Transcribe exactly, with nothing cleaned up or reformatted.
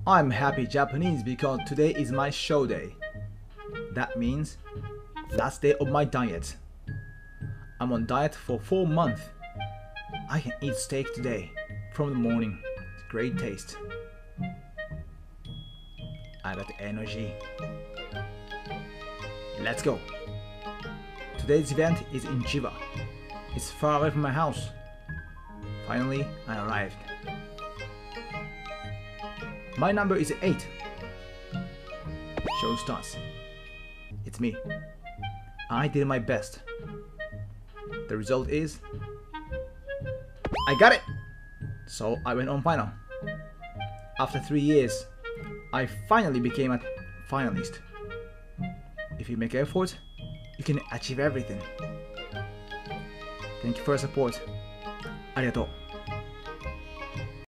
I'm happy Japanese because today is my show day. That means last day of my diet. I'm on diet for four months. I can eat steak today from the morning. It's great taste. I got energy. Let's go. Today's event is in Chiba. It's far away from my house. Finally, I arrived. My number is eight. Show starts. It's me. I did my best. The result is I got it! So I went on final. After three years, I finally became a finalist. If you make effort, you can achieve everything. Thank you for your support. ありがとう。